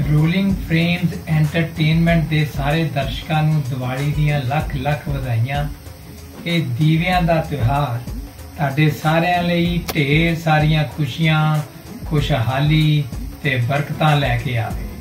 Ruling ਫਰੇਮਜ਼ entertainment ਦੇ ਸਾਰੇ ਦਰਸ਼ਕਾਂ ਨੂੰ ਦੀਵਾਲੀ ਦੀਆਂ ਲੱਖ ਲੱਖ ਵਧਾਈਆਂ। ਇਹ ਦੀਵਿਆਂ ਦਾ ਤਿਉਹਾਰ ਤੁਹਾਡੇ ਸਾਰਿਆਂ ਲਈ ਢੇਰ ਸਾਰੀਆਂ ਖੁਸ਼ੀਆਂ, खुशहाली ते बरकतां लैके आवे।